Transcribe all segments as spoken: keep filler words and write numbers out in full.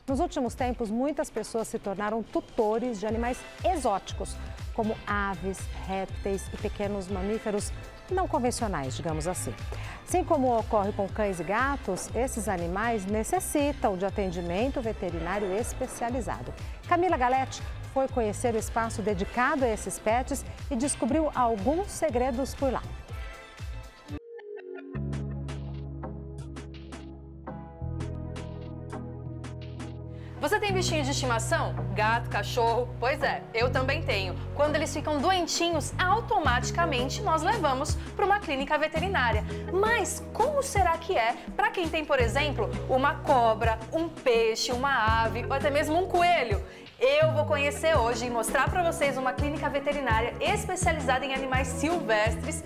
Nos últimos tempos, muitas pessoas se tornaram tutores de animais exóticos, como aves, répteis e pequenos mamíferos não convencionais, digamos assim. Assim como ocorre com cães e gatos, esses animais necessitam de atendimento veterinário especializado. Camila Galete foi conhecer o espaço dedicado a esses pets e descobriu alguns segredos por lá. Você tem bichinho de estimação? Gato, cachorro? Pois é, eu também tenho. Quando eles ficam doentinhos, automaticamente nós levamos para uma clínica veterinária. Mas como será que é para quem tem, por exemplo, uma cobra, um peixe, uma ave ou até mesmo um coelho? Eu vou conhecer hoje e mostrar para vocês uma clínica veterinária especializada em animais silvestres.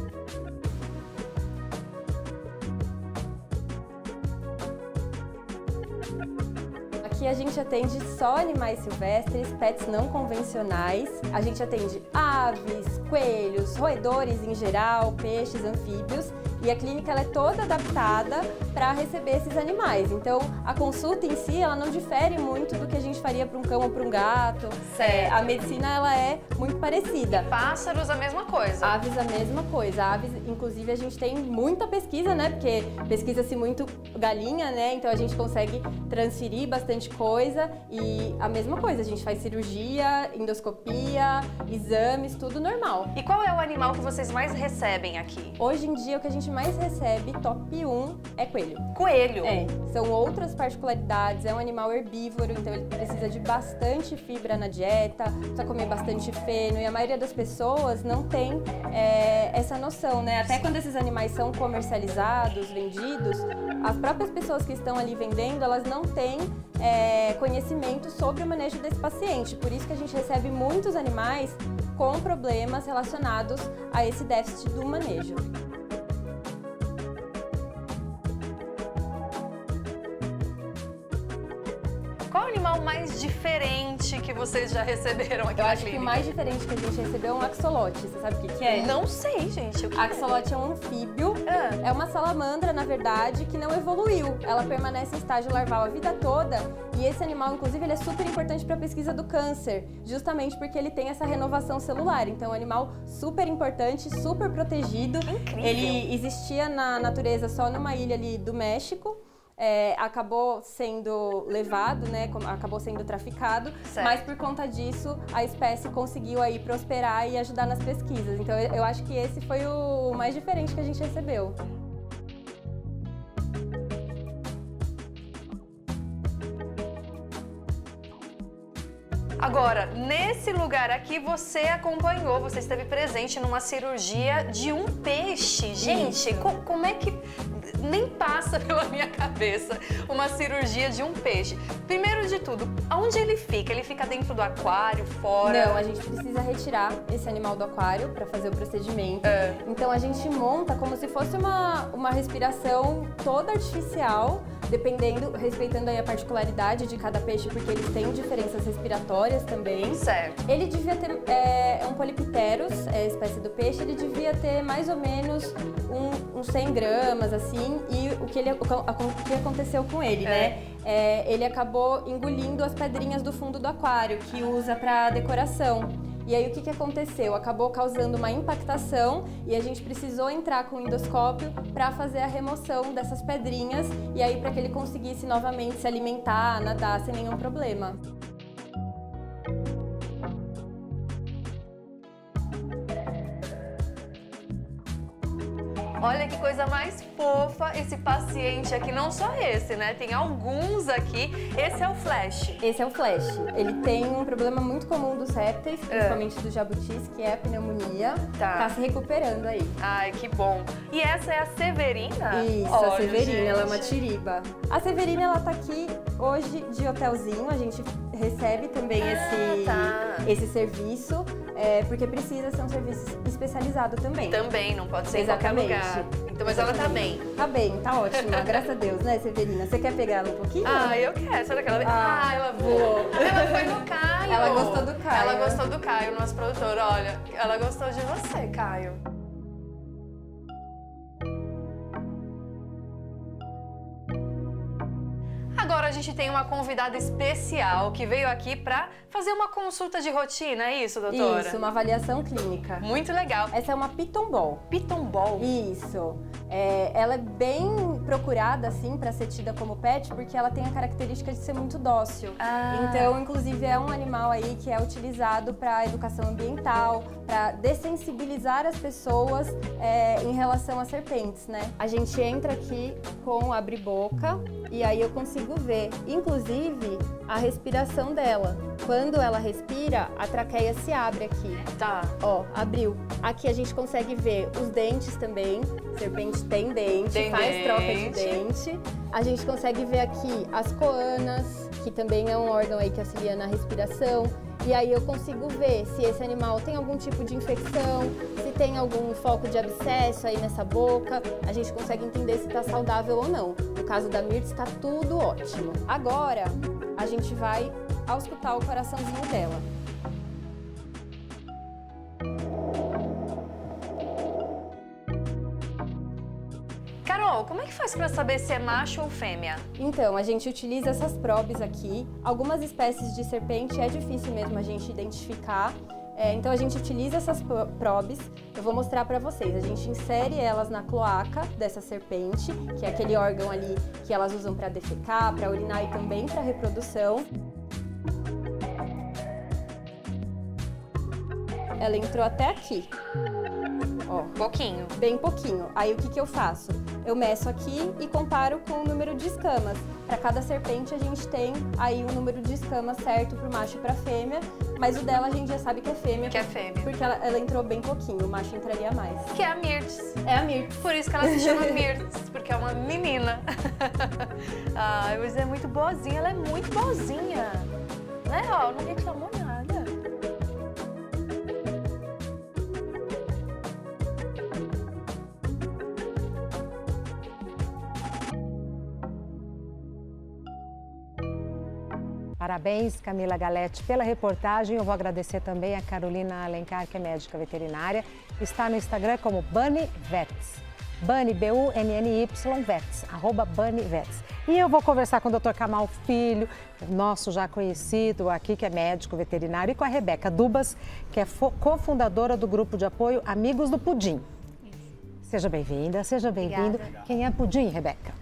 Aqui a gente atende só animais silvestres, pets não convencionais. A gente atende aves, coelhos, roedores em geral, peixes, anfíbios. E a clínica ela é toda adaptada para receber esses animais. Então, a consulta em si, ela não difere muito do que a gente faria para um cão ou para um gato. É, a medicina, ela é muito parecida. E pássaros, a mesma coisa. Aves, a mesma coisa. Aves, inclusive, a gente tem muita pesquisa, né? Porque pesquisa-se muito galinha, né? Então, a gente consegue transferir bastante coisa. E a mesma coisa, a gente faz cirurgia, endoscopia, exames, tudo normal. E qual é o animal que vocês mais recebem aqui? Hoje em dia, o que a gente mais recebe, top um, é coelho. Coelho? É, são outras particularidades, é um animal herbívoro, então ele precisa de bastante fibra na dieta, precisa comer bastante feno e a maioria das pessoas não tem é, essa noção, né? Até quando esses animais são comercializados, vendidos, as próprias pessoas que estão ali vendendo, elas não têm é, conhecimento sobre o manejo desse paciente, por isso que a gente recebe muitos animais com problemas relacionados a esse déficit do manejo. Qual o animal mais diferente que vocês já receberam aqui Eu na acho clínica? que o mais diferente que a gente recebeu é um axolote. Você sabe o que, que é? Não sei, gente. O que Axolote é um anfíbio, Ah. é uma salamandra, na verdade, que não evoluiu. Ela permanece em estágio larval a vida toda e esse animal, inclusive, ele é super importante para a pesquisa do câncer, justamente porque ele tem essa renovação celular. Então, é um animal super importante, super protegido. Incrível. Ele existia na natureza só numa ilha ali do México. É, acabou sendo levado, né, acabou sendo traficado, Certo. mas por conta disso a espécie conseguiu aí prosperar e ajudar nas pesquisas. Então eu, eu acho que esse foi o mais diferente que a gente recebeu. Agora, nesse lugar aqui, você acompanhou, você esteve presente numa cirurgia de um peixe. Gente, co como é que... Nem passa pela minha cabeça uma cirurgia de um peixe. Primeiro de tudo, aonde ele fica? Ele fica dentro do aquário, fora? Não, a gente precisa retirar esse animal do aquário para fazer o procedimento. É. Então a gente monta como se fosse uma, uma respiração toda artificial, dependendo, respeitando aí a particularidade de cada peixe, porque eles têm diferenças respiratórias também. Certo. Ele devia ter, é, é um Polypterus, é a espécie do peixe, ele devia ter mais ou menos um, uns cem gramas, assim, e o que, ele, o, o que aconteceu com ele, É. né? É, ele acabou engolindo as pedrinhas do fundo do aquário, que usa para decoração. E aí o que, que aconteceu? Acabou causando uma impactação e a gente precisou entrar com o endoscópio para fazer a remoção dessas pedrinhas e aí para que ele conseguisse novamente se alimentar, nadar sem nenhum problema. Olha que coisa mais fofa esse paciente aqui, não só esse, né? Tem alguns aqui. Esse é o Flash. Esse é o Flash. Ele tem um problema muito comum dos répteis, principalmente dos jabutis, que é a pneumonia. Tá. Tá se recuperando aí. Ai, que bom. E essa é a Severina? Isso, Olha, a Severina, gente. ela é uma tiriba. A Severina, ela tá aqui hoje de hotelzinho, a gente recebe também Ah, esse, tá. esse serviço, é, porque precisa ser um serviço especializado também. Também, não pode ser Exatamente. em qualquer lugar. Então, mas ela tá bem. Tá bem, tá ótima, graças a Deus, né, Severina? Você quer pegar ela um pouquinho? Ah, eu quero. Será que ela... Ah, Ah, ela voou. Ela foi no Caio. Ela gostou do Caio. Ela gostou do Caio, nosso produtor. Olha, ela gostou de você, Caio. Agora, a gente tem uma convidada especial que veio aqui para fazer uma consulta de rotina, é isso, doutora? Isso, uma avaliação clínica. Muito legal. Essa é uma Piton Ball. Piton Ball? Isso. É, ela é bem procurada, assim, para ser tida como pet, porque ela tem a característica de ser muito dócil. Ah. Então, inclusive, é um animal aí que é utilizado para educação ambiental, para dessensibilizar as pessoas é, em relação a serpentes, né? A gente entra aqui com o abre-boca e aí eu consigo ver, inclusive, a respiração dela. Quando ela respira, a traqueia se abre aqui. Tá. Ó, abriu. Aqui a gente consegue ver os dentes também. Serpente tem dente, tem faz dente. troca de dente. A gente consegue ver aqui as coanas, que também é um órgão aí que auxilia na respiração. E aí eu consigo ver se esse animal tem algum tipo de infecção, se tem algum foco de abscesso aí nessa boca. A gente consegue entender se está saudável ou não. No caso da Mirtz, está tudo ótimo. Agora, a gente vai auscultar o coraçãozinho dela. Carol, como é que faz para saber se é macho ou fêmea? Então, a gente utiliza essas probes aqui. Algumas espécies de serpente é difícil mesmo a gente identificar. É, então, a gente utiliza essas probes. Eu vou mostrar para vocês. A gente insere elas na cloaca dessa serpente, que é aquele órgão ali que elas usam para defecar, para urinar e também para reprodução. Ela entrou até aqui. Ó, pouquinho. Bem pouquinho. Aí o que que eu faço? Eu meço aqui e comparo com o número de escamas. Para cada serpente a gente tem aí um número de escamas certo para o macho e para a fêmea, mas o dela a gente já sabe que é fêmea. Que é fêmea. Porque ela, ela entrou bem pouquinho, o macho entraria mais. Que é a Mirtz. É a Mirtz. Por isso que ela se chama Mirtz, porque é uma menina. Ai, mas é muito boazinha, ela é muito boazinha. Né, ó, não reclamou nada. Parabéns, Camila Galete, pela reportagem. Eu vou agradecer também a Carolina Alencar, que é médica veterinária. Está no Instagram como Bunny Vets. Bunny, B U N N Y, Vets, arroba Bunny Vets. E eu vou conversar com o doutor Kamal Filho, nosso já conhecido aqui, que é médico veterinário, e com a Rebeca Dubas, que é cofundadora do grupo de apoio Amigos do Pudim. Seja bem-vinda, seja bem-vindo. Quem é Pudim, Rebeca?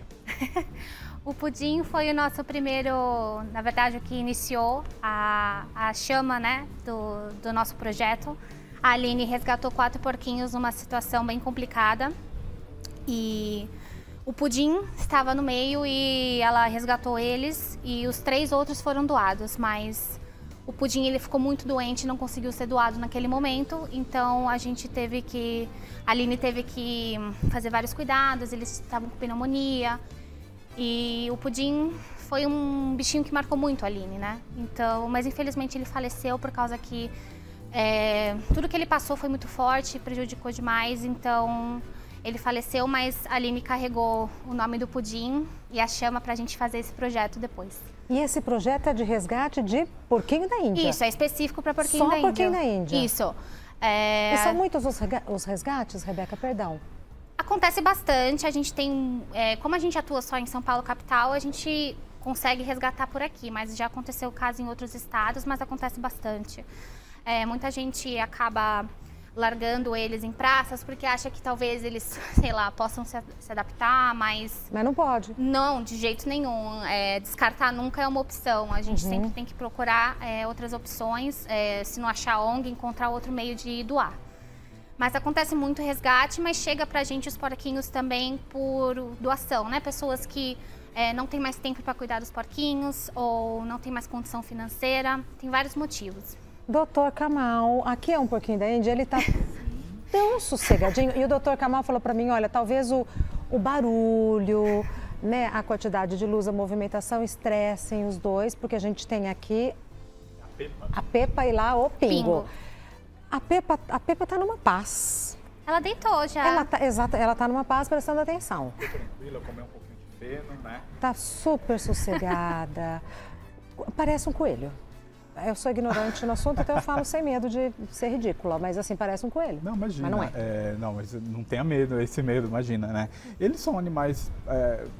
O Pudim foi o nosso primeiro, na verdade, o que iniciou a, a chama, né, do, do nosso projeto. A Aline resgatou quatro porquinhos numa situação bem complicada e o Pudim estava no meio e ela resgatou eles e os três outros foram doados, mas o Pudim ele ficou muito doente e não conseguiu ser doado naquele momento, então a gente teve que, a Aline teve que fazer vários cuidados, eles estavam com pneumonia. E o Pudim foi um bichinho que marcou muito a Aline, né? Então, mas infelizmente ele faleceu por causa que é, tudo que ele passou foi muito forte, prejudicou demais, então ele faleceu, mas a Aline carregou o nome do Pudim e a chama pra gente fazer esse projeto depois. E esse projeto é de resgate de porquinho da Índia? Isso, é específico para porquinho Só da Índia. Só porquinho da Índia? Isso. É... E são muitos os resgates, Rebeca, perdão? Acontece bastante, a gente tem, é, como a gente atua só em São Paulo capital, a gente consegue resgatar por aqui, mas já aconteceu o caso em outros estados, mas acontece bastante. É, muita gente acaba largando eles em praças porque acha que talvez eles, sei lá, possam se, se adaptar, mas... Mas não pode. Não, de jeito nenhum. É, descartar nunca é uma opção, a gente uhum. sempre tem que procurar é, outras opções, é, se não achar O N G, encontrar outro meio de doar. Mas acontece muito resgate, mas chega pra gente os porquinhos também por doação, né? Pessoas que é, não têm mais tempo para cuidar dos porquinhos ou não tem mais condição financeira, tem vários motivos. doutor Kamal, aqui é um porquinho da Índia, ele tá tão sossegadinho. E o doutor Kamal falou pra mim, olha, talvez o, o barulho, né, a quantidade de luz, a movimentação estressem os dois, porque a gente tem aqui a Pepa, a Pepa e lá o Pingo. Pingo. A Pepa, a Pepa tá numa paz. Ela deitou já. Ela tá, exato, ela tá numa paz prestando atenção. Tô tranquila, comer um pouquinho de feno, né? Tá super sossegada. Parece um coelho. Eu sou ignorante no assunto, então eu falo sem medo de ser ridícula, mas assim, parece um coelho. Não, imagina. Mas não é. é não, mas não tenha medo, esse medo, imagina, né? Eles são animais é,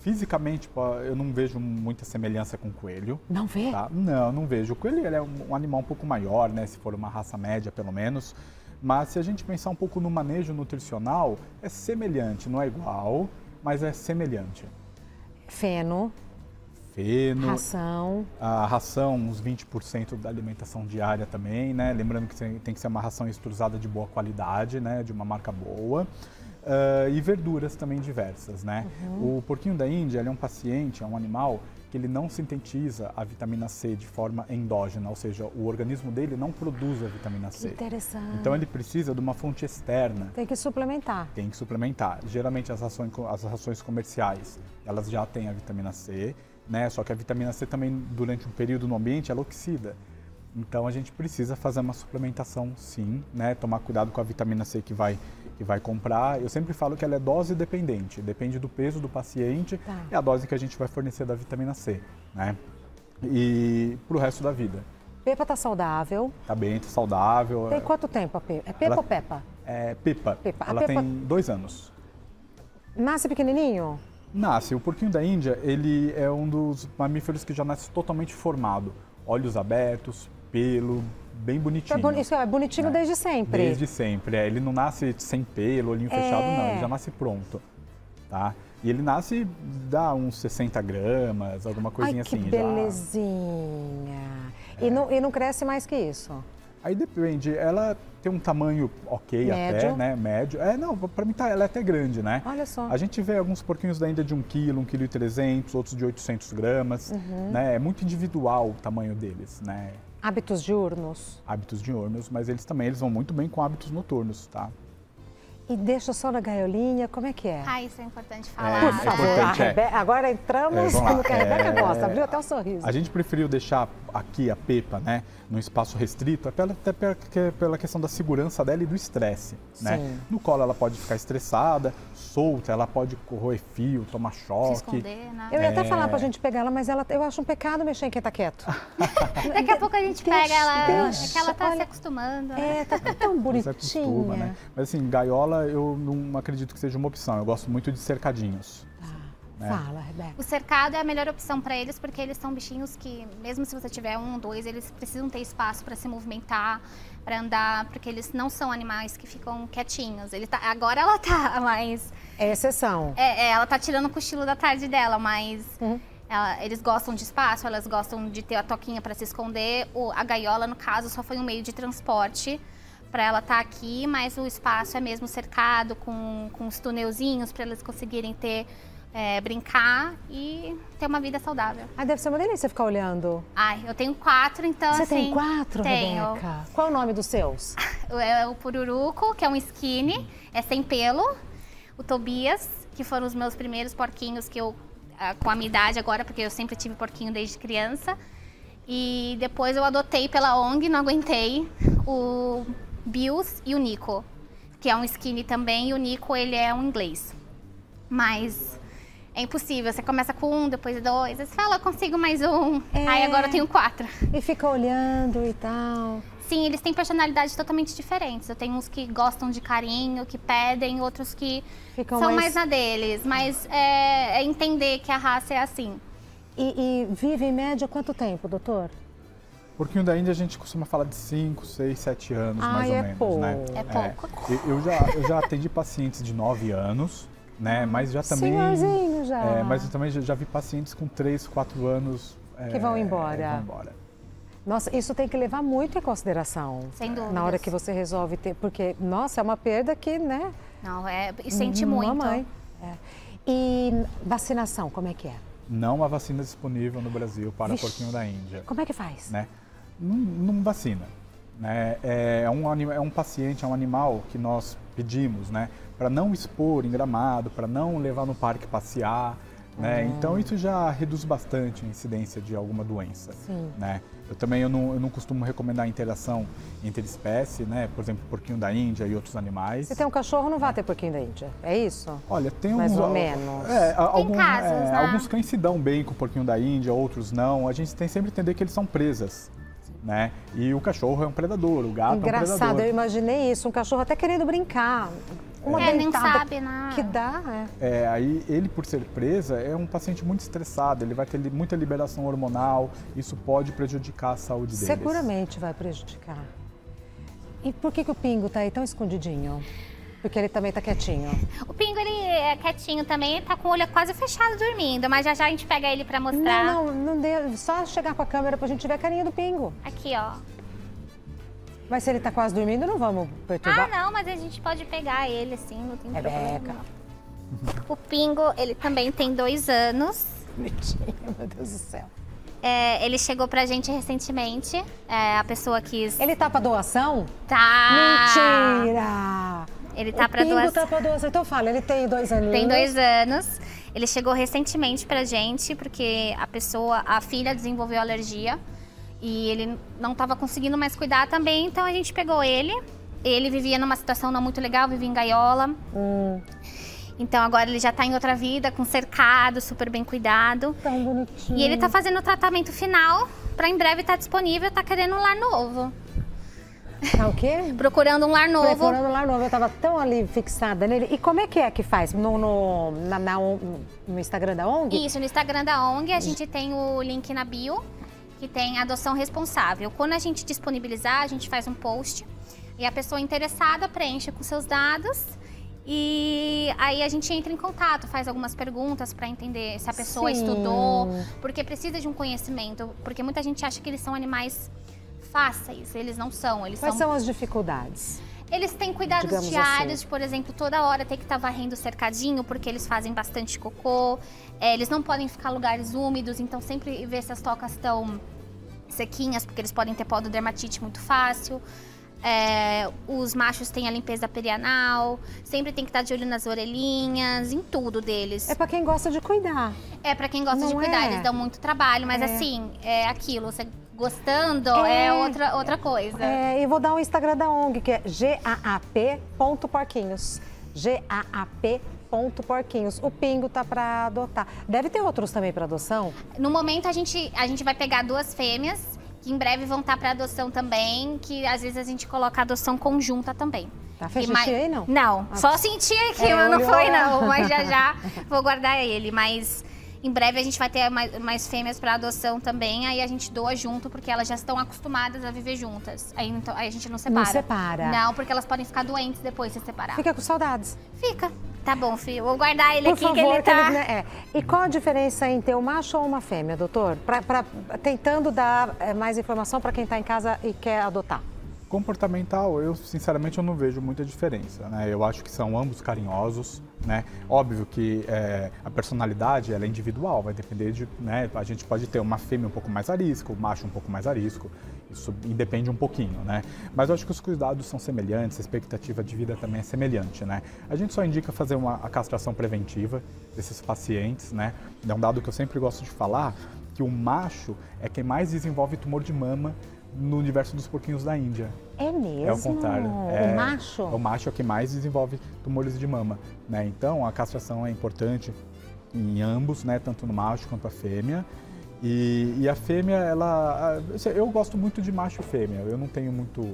Fisicamente, eu não vejo muita semelhança com o coelho. Não vê? Tá? Não, não vejo. O coelho ele é um animal um pouco maior, né? Se for uma raça média, pelo menos. Mas se a gente pensar um pouco no manejo nutricional, é semelhante, não é igual, mas é semelhante. Feno. Feno. Ração. A ração, uns vinte por cento da alimentação diária também, né? Lembrando que tem que ser uma ração extrusada de boa qualidade, né? De uma marca boa. Uh, e verduras também diversas, né? Uhum. O porquinho da Índia, ele é um paciente, é um animal que ele não sintetiza a vitamina C de forma endógena, ou seja, o organismo dele não produz a vitamina C. Interessante. Então ele precisa de uma fonte externa. Tem que suplementar. Tem que suplementar. Geralmente as rações, as rações comerciais, elas já têm a vitamina C, né? Só que a vitamina C também, durante um período no ambiente, ela oxida. Então a gente precisa fazer uma suplementação, sim, né? Tomar cuidado com a vitamina C que vai, que vai comprar. Eu sempre falo que ela é dose dependente, depende do peso do paciente, tá. É a dose que a gente vai fornecer da vitamina C, né? E pro resto da vida. Pepa tá saudável. Tá bem, tá saudável. Tem quanto tempo a Pepa? É Pepa ela, ou Peppa? É Pepa. Pepa. Ela Pepa... tem dois anos. Nasce pequenininho? Nasce. O porquinho da Índia, ele é um dos mamíferos que já nasce totalmente formado. Olhos abertos, pelo, bem bonitinho. É, boni isso é bonitinho, né? Desde sempre? Desde sempre, é. Ele não nasce sem pelo, olhinho é. fechado, não. Ele já nasce pronto, tá? E ele nasce, dá uns sessenta gramas, alguma coisinha. Ai, que assim. Que belezinha. Já... É. E, não, e não cresce mais que isso? Aí depende, ela tem um tamanho ok médio. até, né? Médio. É, não, pra mim tá, ela é até grande, né? Olha só. A gente vê alguns porquinhos da Índia de um quilo, um quilo e trezentos, outros de oitocentos gramas, uhum. né? É muito individual o tamanho deles, né? Hábitos diurnos? Hábitos diurnos, mas eles também eles vão muito bem com hábitos noturnos, tá? E deixa só na gaiolinha, como é que é? Ah, isso é importante falar. É, Por favor, é Rebe... Agora entramos é, no que a Rebeca é... gosta, abriu até o sorriso. A gente preferiu deixar aqui a Pepa, né, num espaço restrito, até pela, pela questão da segurança dela e do estresse, né? No colo ela pode ficar estressada, solta, ela pode correr fio, tomar choque. Se esconder, né? Eu ia é... até falar pra gente pegar ela, mas ela, eu acho um pecado mexer em quem tá quieto. Daqui a pouco a gente deixa, pega ela, deixa, é que ela tá olha, se acostumando. É, tá tão bonitinha. Você acostuma, né? Mas assim, gaiola eu não acredito que seja uma opção, eu gosto muito de cercadinhos. Ah, né? Fala, Rebeca. O cercado é a melhor opção para eles, porque eles são bichinhos que, mesmo se você tiver um, dois, eles precisam ter espaço para se movimentar, para andar, porque eles não são animais que ficam quietinhos. Ele tá, agora ela tá, mas... É exceção. É, é ela tá tirando o cochilo da tarde dela, mas... Uhum. Ela, eles gostam de espaço, elas gostam de ter a toquinha para se esconder. O, a gaiola, no caso, só foi um meio de transporte para ela estar tá aqui, mas o espaço é mesmo cercado com, com os tunelzinhos para elas conseguirem ter, é, brincar e ter uma vida saudável. Ah, deve ser uma delícia ficar olhando. Ai, eu tenho quatro, então Você assim... tem quatro, tenho. Rebeca? Qual o nome dos seus? É o Pururuco, que é um skinny, é sem pelo. O Tobias, que foram os meus primeiros porquinhos que eu, com a minha idade agora, porque eu sempre tive porquinho desde criança. E depois eu adotei pela O N G, não aguentei, o Bills e o Nico, que é um skinny também, e o Nico, ele é um inglês. Mas é impossível, você começa com um, depois dois, aí você fala, eu consigo mais um, é. Aí agora eu tenho quatro. E fica olhando e tal. Sim, eles têm personalidades totalmente diferentes. Eu tenho uns que gostam de carinho, que pedem, outros que Ficam são mais... mais na deles. Mas é, é entender que a raça é assim. E, e vive em média quanto tempo, doutor? Porquinho da Índia a gente costuma falar de cinco, seis, sete anos, Ai, mais ou é menos, pouco. né? É pouco. É, eu, já, eu já atendi pacientes de nove anos, né? Mas já também... Senhorzinho já. É, mas eu também já, já vi pacientes com três, quatro anos... Que vão embora. É, vão embora. Nossa, isso tem que levar muito em consideração. Sem dúvida. Na hora que você resolve ter... Porque, nossa, é uma perda que, né? Não, é... E sente muito. Mãe. É. E vacinação, como é que é? Não há vacina disponível no Brasil para Vixe, porquinho da Índia. Como é que faz? Né? Não, não vacina. Né? É, um, é um paciente, é um animal que nós pedimos, né? Para não expor em gramado, para não levar no parque passear. Né? Hum. Então isso já reduz bastante a incidência de alguma doença. Sim. Né? Eu também eu não, eu não costumo recomendar a interação entre espécies, né? Por exemplo, porquinho da Índia e outros animais. Se tem um cachorro, não vai ter porquinho da Índia, é isso? Olha, tem mais uns, ou menos. É, algum, casos, é, né? Alguns cães se dão bem com o porquinho da Índia, outros não. A gente tem sempre que entender que eles são presas. Né? E o cachorro é um predador, o gato Engraçado, é um predador. eu imaginei isso, um cachorro até querendo brincar. uma é, dentada nem sabe, né? que dá, é. É, aí ele, por ser presa, é um paciente muito estressado, ele vai ter muita liberação hormonal, isso pode prejudicar a saúde deles. Seguramente vai prejudicar. E por que, que o Pingo tá aí tão escondidinho? Porque ele também tá quietinho. O Pingo, ele é quietinho também, tá com o olho quase fechado dormindo, mas já já a gente pega ele pra mostrar. Não, não, não dê, só chegar com a câmera pra gente ver a carinha do Pingo. Aqui, ó. Mas se ele tá quase dormindo, não vamos perturbar? Ah, não, mas a gente pode pegar ele assim, não tem É problema. beca. O Pingo, ele também tem dois anos. Bonitinho, meu Deus do céu. É, ele chegou pra gente recentemente, é, a pessoa quis... Ele tá pra doação? Tá... Mentira! Ele tá o pra Pingo doação. tá pra doação. Então fala, ele tem dois aninhos. Tem dois anos. Ele chegou recentemente pra gente, porque a pessoa, a filha desenvolveu alergia. E ele não estava conseguindo mais cuidar também, então a gente pegou ele. Ele vivia numa situação não muito legal, vivia em gaiola. Hum. Então agora ele já está em outra vida, com cercado, super bem cuidado. Tão bonitinho. E ele está fazendo o tratamento final, para em breve estar disponível, tá querendo um lar novo. Tá o quê? Procurando um lar novo. Procurando um lar novo. Eu tava tão ali fixada nele. E como é que é que faz? No, no, na, na, no Instagram da O N G? Isso, no Instagram da O N G a gente tem o link na bio, que tem adoção responsável. Quando a gente disponibilizar, a gente faz um post e a pessoa interessada preenche com seus dados e aí a gente entra em contato, faz algumas perguntas para entender se a pessoa Sim. estudou, porque precisa de um conhecimento, porque muita gente acha que eles são animais fáceis, eles não são. Eles Quais são... são as dificuldades? Eles têm cuidados Digamos diários, assim. por exemplo, toda hora tem que estar varrendo o cercadinho, porque eles fazem bastante cocô. É, eles não podem ficar em lugares úmidos, então sempre ver se as tocas estão sequinhas, porque eles podem ter pododermatite muito fácil. É, os machos têm a limpeza perianal, sempre tem que estar de olho nas orelhinhas, em tudo deles. É pra quem gosta de cuidar. É pra quem gosta Não de cuidar, é? eles dão muito trabalho, mas É. assim, é aquilo, você gostando É. é, outra, outra coisa. É, e vou dar o Instagram da O N G, que é G A A P ponto porquinhos. G A A P ponto porquinhos. O Pingo tá pra adotar. Deve ter outros também pra adoção? No momento, a gente, a gente vai pegar duas fêmeas, que em breve vão estar para adoção também, que às vezes a gente coloca adoção conjunta também. Tá, fez E xixi ma- aí, não? Não, Ah, só senti aqui, é, mas não olhou. foi não, mas já já vou guardar ele. Mas em breve a gente vai ter mais, mais fêmeas para adoção também, aí a gente doa junto, porque elas já estão acostumadas a viver juntas. Aí, então, aí a gente não separa. Não separa. Não, porque elas podem ficar doentes depois se separar. Fica com saudades. Fica. Tá bom, filho, vou guardar ele Por aqui, favor, que ele tá... ele, né, é. E qual a diferença em ter um macho ou uma fêmea, doutor? Pra, pra, tentando dar é, mais informação para quem está em casa e quer adotar. Comportamental, eu sinceramente eu não vejo muita diferença, né? Eu acho que são ambos carinhosos, né? Óbvio que é, a personalidade ela é individual, vai depender de, né? A gente pode ter uma fêmea um pouco mais arisca, o macho um pouco mais arisco, isso independe um pouquinho, né? Mas eu acho que os cuidados são semelhantes, a expectativa de vida também é semelhante, né? A gente só indica fazer uma a castração preventiva desses pacientes, né? É um dado que eu sempre gosto de falar, que o macho é quem mais desenvolve tumor de mama no universo dos porquinhos da Índia. É mesmo? É o contrário. O macho? O macho é o que mais desenvolve tumores de mama, né? Então, a castração é importante em ambos, né? Tanto no macho quanto a fêmea. E, e a fêmea, ela... Eu gosto muito de macho e fêmea. Eu não tenho muito,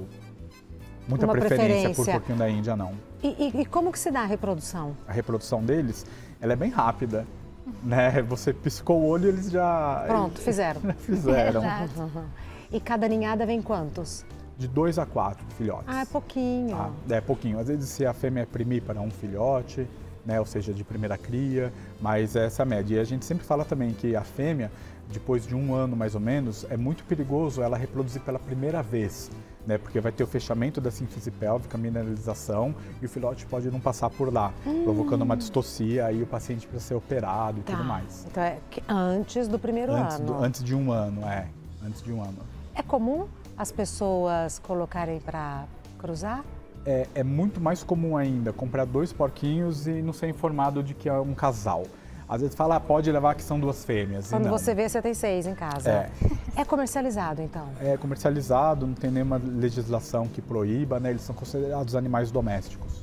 muita Uma preferência, preferência. por porquinho da Índia, não. E, e, e como que se dá a reprodução? A reprodução deles, ela é bem rápida, né? Você piscou o olho, eles já... Pronto, fizeram. Fizeram. Exato. Uhum. E cada ninhada vem quantos? De dois a quatro filhotes. Ah, é pouquinho. Tá? É pouquinho. Às vezes se a fêmea é primípara, um filhote, né? Ou seja, de primeira cria, mas essa é a média. E a gente sempre fala também que a fêmea, depois de um ano mais ou menos, é muito perigoso ela reproduzir pela primeira vez, né? Porque vai ter o fechamento da síntese pélvica, mineralização, e o filhote pode não passar por lá, hum. provocando uma distocia, aí o paciente precisa ser operado e Tá. tudo mais. Então é que antes do primeiro Antes, ano. do, antes de um ano, é. Antes de um ano. É comum as pessoas colocarem para cruzar? É, é muito mais comum ainda comprar dois porquinhos e não ser informado de que é um casal. Às vezes fala, ah, pode levar que são duas fêmeas. Quando e não. você vê, você tem seis em casa. É. É comercializado, então? É comercializado, não tem nenhuma legislação que proíba, né? Eles são considerados animais domésticos.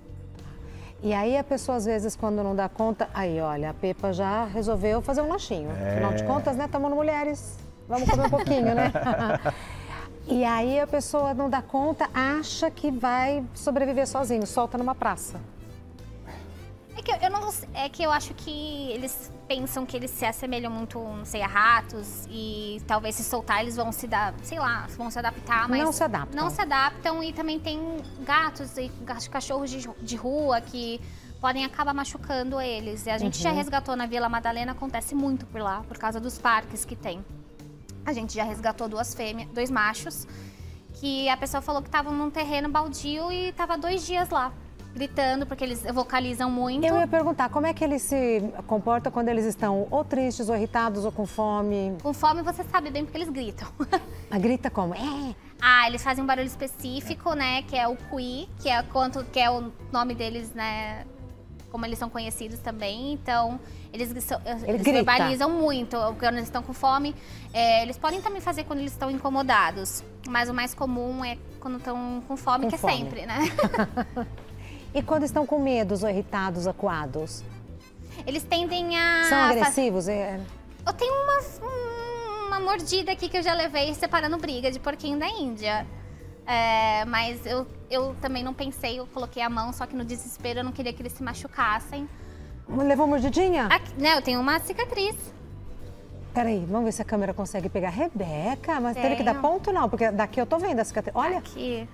E aí a pessoa, às vezes, quando não dá conta, aí, olha, a Pepa já resolveu fazer um lanchinho. É. Afinal de contas, né, estamos no Mulheres, vamos comer um pouquinho, né? E aí a pessoa não dá conta, acha que vai sobreviver sozinho, solta numa praça. É que eu, eu não, é que eu acho que eles pensam que eles se assemelham muito, não sei, a ratos e talvez se soltar eles vão se dar, sei lá, vão se adaptar, mas não se adaptam. Não se adaptam e também tem gatos e cachorros de, de rua que podem acabar machucando eles. E a gente uhum. já resgatou na Vila Madalena, acontece muito por lá, por causa dos parques que tem. A gente já resgatou duas fêmeas, dois machos, que a pessoa falou que estavam num terreno baldio e estava dois dias lá, gritando, porque eles vocalizam muito. Eu ia perguntar, como é que eles se comportam quando eles estão ou tristes, ou irritados, ou com fome? Com fome você sabe bem porque eles gritam. A grita como? É. Ah, eles fazem um barulho específico, né, que é o cuí, que é, quanto, que é o nome deles, né, como eles são conhecidos também, então eles, eles, eles verbalizam muito quando eles estão com fome. É, eles podem também fazer quando eles estão incomodados, mas o mais comum é quando estão com fome, com que fome. É sempre, né? E quando estão com medos ou irritados, acuados? Eles tendem a... São agressivos? É... Eu tenho uma, uma mordida aqui que eu já levei separando briga de porquinho da Índia. É, mas eu, eu também não pensei, eu coloquei a mão, só que no desespero eu não queria que eles se machucassem. Levou mordidinha? Aqui, né, eu tenho uma cicatriz. Peraí, vamos ver se a câmera consegue pegar. Rebeca, mas Tenho. teve que dar ponto não, porque daqui eu tô vendo a cicatriz. Olha. Aqui.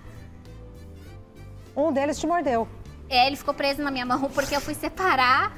Um deles te mordeu. É, ele ficou preso na minha mão porque eu fui separar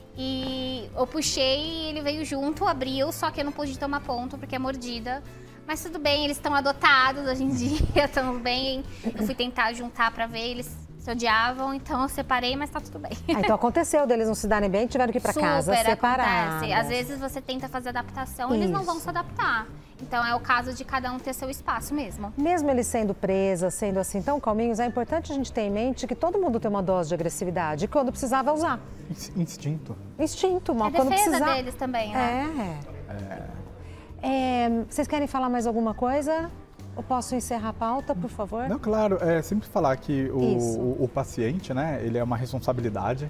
e eu puxei e ele veio junto, abriu, só que eu não pude tomar ponto porque é mordida. Mas tudo bem, eles estão adotados hoje em dia, estão bem. Eu fui tentar juntar pra ver, eles se odiavam, então eu separei, mas tá tudo bem. Ah, então aconteceu deles não se darem bem, tiveram que ir pra Super casa separados. Acontece. Às vezes você tenta fazer adaptação, eles não vão se adaptar. Então é o caso de cada um ter seu espaço mesmo. Mesmo eles sendo presas, sendo assim tão calminhos, é importante a gente ter em mente que todo mundo tem uma dose de agressividade e quando precisava usar. Instinto. Instinto, mal é quando defesa precisar. deles também, né? É. é. É, vocês querem falar mais alguma coisa? Eu posso encerrar a pauta, por favor? Não, claro, é sempre falar que o, o, o paciente, né, ele é uma responsabilidade,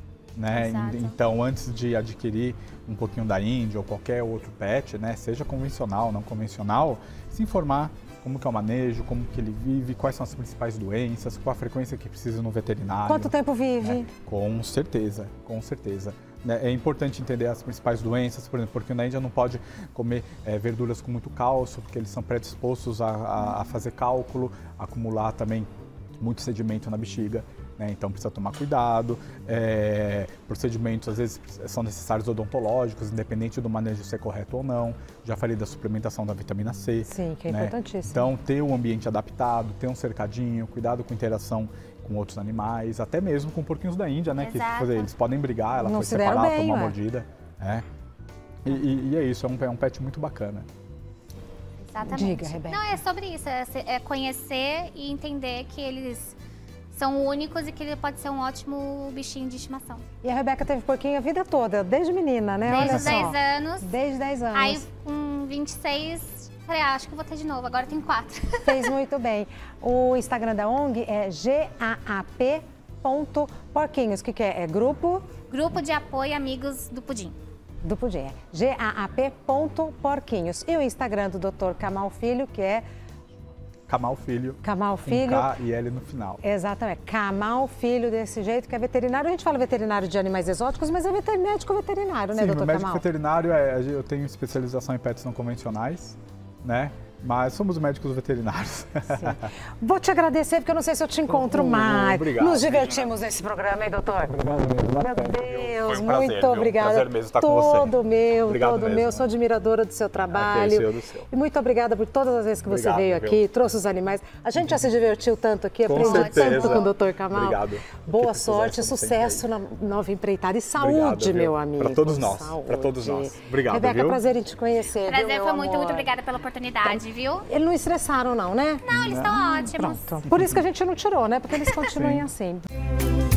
né? Exato. Então, antes de adquirir um pouquinho da Índia ou qualquer outro pet, né, seja convencional, não convencional, se informar como que é o manejo, como que ele vive, quais são as principais doenças, qual a frequência que precisa no veterinário. Quanto tempo vive? Né? Com certeza, com certeza. É importante entender as principais doenças, por exemplo, porque na Índia não pode comer é, verduras com muito cálcio, porque eles são predispostos a, a, a fazer cálculo, a acumular também muito sedimento na bexiga, né? Então precisa tomar cuidado. É, procedimentos às vezes são necessários odontológicos, independente do manejo ser correto ou não. Já falei da suplementação da vitamina C. Sim, que é né? importantíssimo. Então ter um ambiente adaptado, ter um cercadinho, cuidado com interação com outros animais, até mesmo com porquinhos da Índia, né? Exato. Que fazer, eles podem brigar, ela não foi se deram separar, bem, tomar uma ué. mordida. É. E, e, e é isso, é um, é um pet muito bacana. Exatamente. Diga, Rebeca. Não, é sobre isso, é, é conhecer e entender que eles são únicos e que ele pode ser um ótimo bichinho de estimação. E a Rebeca teve porquinho a vida toda, desde menina, né? Desde Olha os só. dez anos. Desde dez anos. Aí com vinte e seis, falei, ah, acho que vou ter de novo, agora tem quatro. Fez muito bem. O Instagram da O N G é G A A P ponto porquinhos. O que, que é? É grupo? Grupo de apoio Amigos do Pudim. Do Pudim, é G A A P ponto porquinhos. E o Instagram do doutor Kamal Filho, que é... Kamal Filho. Kamal Com Filho. K e L no final. Exatamente. Kamal Filho, desse jeito, que é veterinário. A gente fala veterinário de animais exóticos, mas é veter- médico veterinário, né, Sim, doutor o médico Kamal? veterinário, é, eu tenho especialização em pets não convencionais, né? Mas somos médicos veterinários. Sim. Vou te agradecer, porque eu não sei se eu te encontro Oh, mais. obrigado. Nos divertimos nesse programa, hein, doutor? Meu Deus, Foi um prazer, muito viu? obrigada. Prazer mesmo estar com você. Todo meu, Obrigado todo mesmo. meu. Sou admiradora do seu trabalho. Aquele do seu. E muito obrigada por todas as vezes que você Obrigado, veio viu? aqui, trouxe os animais. A gente já se divertiu tanto aqui, Com aprendeu certeza. tanto com o doutor Kamal. Obrigado. Boa O que sorte, precisar, sucesso na nova empreitada e saúde, Obrigado, viu? meu amigo. Pra todos nós, Saúde. pra todos nós. Obrigado, Rebeca, viu? prazer em te conhecer. Prazer viu, meu foi muito, amor? muito obrigada pela oportunidade, viu? Eles não estressaram, não, né? Não, eles estão ótimos. Pronto. Por isso que a gente não tirou, né? Porque eles continuam assim.